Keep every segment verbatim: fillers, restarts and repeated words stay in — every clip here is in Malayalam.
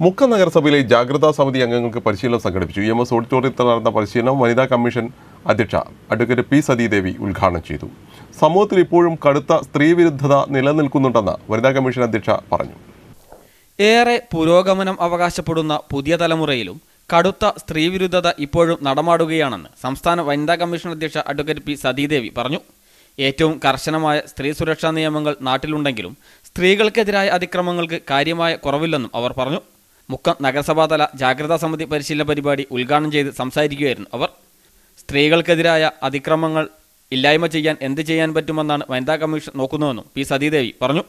മുക്കം നഗരസഭയിലെ ജാഗ്രതാ സമിതി അംഗങ്ങൾക്ക് പരിശീലനം സംഘടിപ്പിച്ചു. ഇ എം എസ് ഓഡിറ്റോറിയത്തിൽ നടന്ന പരിശീലനം വനിതാ കമ്മീഷൻ അധ്യക്ഷ അഡ്വക്കേറ്റ് പി സതീദേവി ഉദ്ഘാടനം ചെയ്തു. സമൂഹത്തിൽ ഇപ്പോഴും കടുത്ത സ്ത്രീവിരുദ്ധത നിലനിൽക്കുന്നുണ്ടെന്ന് വനിതാ കമ്മീഷൻ അധ്യക്ഷ പറഞ്ഞു. ഏറെ പുരോഗമനം അവകാശപ്പെടുന്ന പുതിയ തലമുറയിലും കടുത്ത സ്ത്രീവിരുദ്ധത ഇപ്പോഴും നടമാടുകയാണെന്ന് സംസ്ഥാന വനിതാ കമ്മീഷൻ അധ്യക്ഷ അഡ്വക്കേറ്റ് പി സതീദേവി പറഞ്ഞു. ഏറ്റവും കർശനമായ സ്ത്രീ സുരക്ഷാ നിയമങ്ങൾ നാട്ടിലുണ്ടെങ്കിലും സ്ത്രീകൾക്കെതിരായ അതിക്രമങ്ങൾക്ക് കാര്യമായ കുറവില്ലെന്നും അവർ പറഞ്ഞു. മുക്കം നഗരസഭാതല ജാഗ്രതാ സമിതി പരിശീലന പരിപാടി ഉദ്ഘാടനം ചെയ്ത് സംസാരിക്കുകയായിരുന്നു അവർ. സ്ത്രീകൾക്കെതിരായ അതിക്രമങ്ങൾ ഇല്ലായ്മ ചെയ്യാൻ എന്ത് ചെയ്യാൻ പറ്റുമെന്നാണ് വനിതാ കമ്മീഷൻ നോക്കുന്നതെന്നും പി സതീദേവി പറഞ്ഞു.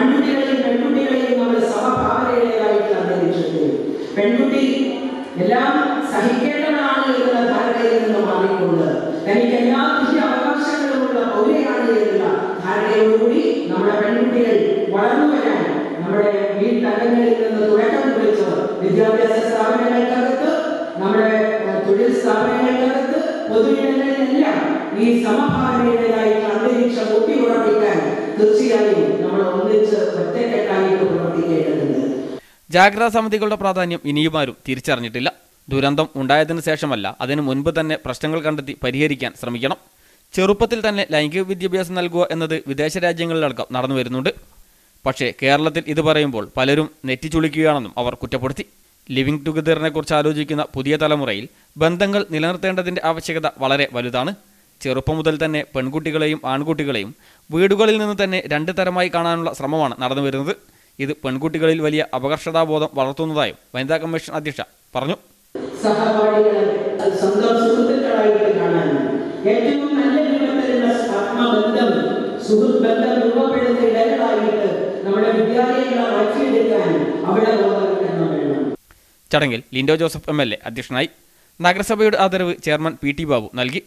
എല്ലാം സഹിക്കേണ്ടതാണ് എന്നുള്ള ധാരണയിൽ നിന്ന് മാറിക്കൊണ്ട് തനിക്ക് എല്ലാ കൃഷി അവകാശങ്ങളുമുള്ള പൗരയാണ് എന്നുള്ള ധാരണയോടുകൂടി നമ്മുടെ പെൺകുട്ടികൾ വളർന്നു വരാൻ നമ്മുടെ വീട്ടംഗങ്ങളിൽ നിന്ന് തുടക്കം കുറിച്ച് വിദ്യാഭ്യാസ സ്ഥാപനങ്ങൾക്കകത്ത് നമ്മുടെ തൊഴിൽ സ്ഥാപനങ്ങൾക്കകത്ത് പൊതുജനങ്ങളിലെല്ലാം ഈ സമഭാവനയുടേതായിട്ട് അന്തരീക്ഷം ഊട്ടി ഉറപ്പിക്കാൻ തീർച്ചയായും നമ്മൾ ഒന്നിച്ച് ഒറ്റക്കെട്ടായിട്ട് പ്രവർത്തിക്കേണ്ടതുണ്ട്. ജാഗ്രതാ സമിതികളുടെ പ്രാധാന്യം ഇനിയുമാരും തിരിച്ചറിഞ്ഞിട്ടില്ല. ദുരന്തം ഉണ്ടായതിനു ശേഷമല്ല, അതിനു മുൻപ് തന്നെ പ്രശ്നങ്ങൾ കണ്ടെത്തി പരിഹരിക്കാൻ ശ്രമിക്കണം. ചെറുപ്പത്തിൽ തന്നെ ലൈംഗിക വിദ്യാഭ്യാസം നൽകുക എന്നത് വിദേശ രാജ്യങ്ങളിലടക്കം നടന്നു വരുന്നുണ്ട്. പക്ഷേ കേരളത്തിൽ ഇത് പറയുമ്പോൾ പലരും നെറ്റിച്ചുളിക്കുകയാണെന്നും അവർ കുറ്റപ്പെടുത്തി. ലിവിംഗ് ടുഗദറിനെ കുറിച്ച് ആലോചിക്കുന്ന പുതിയ തലമുറയിൽ ബന്ധങ്ങൾ നിലനിർത്തേണ്ടതിൻ്റെ ആവശ്യകത വളരെ വലുതാണ്. ചെറുപ്പം മുതൽ തന്നെ പെൺകുട്ടികളെയും ആൺകുട്ടികളെയും വീടുകളിൽ നിന്ന് തന്നെ രണ്ട് തരമായി കാണാനുള്ള ശ്രമമാണ് നടന്നു വരുന്നത്. ഇത് പെൺകുട്ടികളിൽ വലിയ അപകർഷതാബോധം വളർത്തുന്നതായും വനിതാ കമ്മീഷൻ അധ്യക്ഷ പറഞ്ഞു. സഹപാഠികളെ സ്വന്തം സുഹൃത്തുക്കളായിട്ട് കാണാനും ഏറ്റവും നല്ല രൂപത്തിലുള്ള ആത്മബന്ധം സുഹൃത്ത് ബന്ധം രൂപപ്പെടുന്ന ഇടങ്ങളായിട്ട് നമ്മുടെ വിദ്യാലയങ്ങളെ മാറ്റിയെടുക്കാൻ അവിടെ ബോധവൽക്കരണം വേണം. ചടങ്ങിൽ Lindo Joseph M L A അധ്യക്ഷനായി. നഗരസഭയുടെ ആദരവ് ചെയർമാൻ പി ടി ബാബു നൽകി.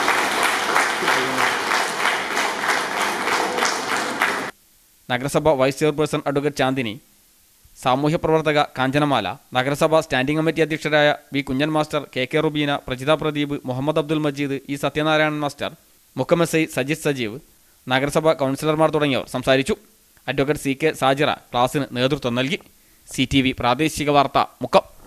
നഗരസഭ വൈസ് ചെയർപേഴ്സൺ അഡ്വക്കേറ്റ് ചാന്ദിനി, സാമൂഹ്യ പ്രവർത്തക കാഞ്ചനമാല, നഗരസഭ സ്റ്റാൻഡിംഗ് കമ്മിറ്റി അധ്യക്ഷരായ V Kunhan master, K K Rubeena, Prajitha Pradeep, Muhammad Abdul Majeed, E Sathyanarayanan master, Mukkam S I Sajith Sajeev, നഗരസഭ കൗൺസിലർമാർ തുടങ്ങിയവർ സംസാരിച്ചു. അഡ്വക്കേറ്റ് സി കെ സാജിറ ക്ലാസിന് നേതൃത്വം നൽകി. സി ടി വി പ്രാദേശിക വാർത്ത മുക്കം.